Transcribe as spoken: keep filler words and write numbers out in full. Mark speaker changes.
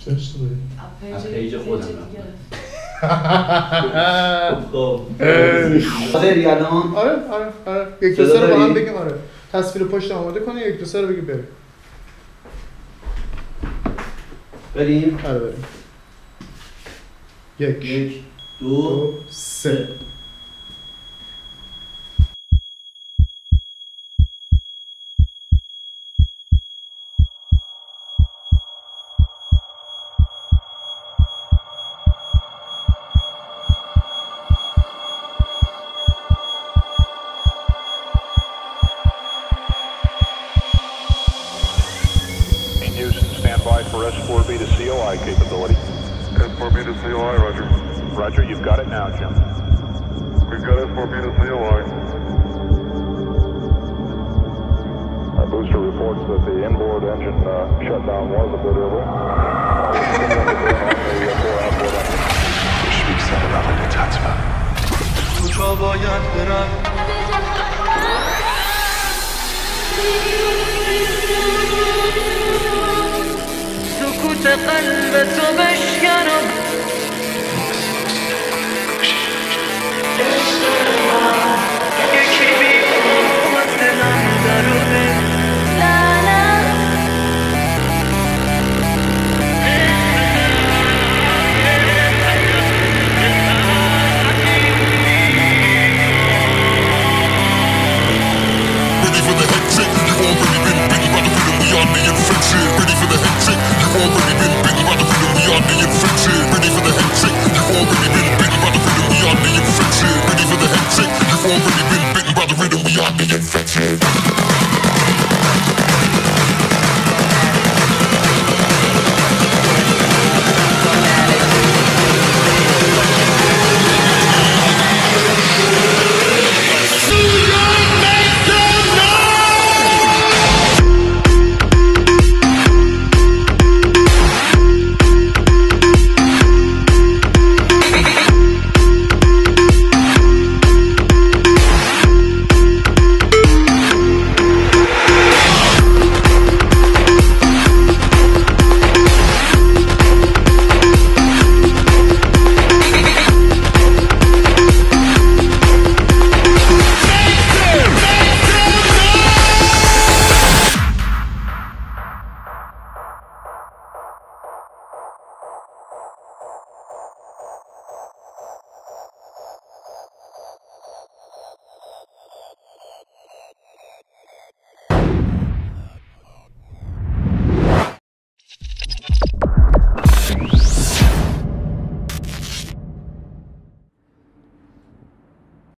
Speaker 1: چه اشتباهی؟
Speaker 2: از پیج خودم
Speaker 3: حاضری الان؟
Speaker 1: آره آره آره یک دو سه رو با هم بگیم. آره تصویر پشت آماده کنی یک دو سه رو بگیم بریم.
Speaker 3: بریم؟
Speaker 1: آره بریم. یک
Speaker 3: یک دو
Speaker 1: سه.
Speaker 4: For S four B to C O I capability.
Speaker 5: S four B to C O I, roger.
Speaker 4: Roger, you've got it now, Jim.
Speaker 5: We've got S four B to C O I.
Speaker 4: Our booster reports that the inboard engine uh, shutdown was a bit early.
Speaker 6: Speaks that about like a tatsman.
Speaker 7: سکوت قلب تو بشکنم